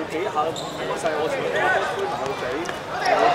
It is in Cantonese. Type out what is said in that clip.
幾下咁細，我全部都推埋個嘴。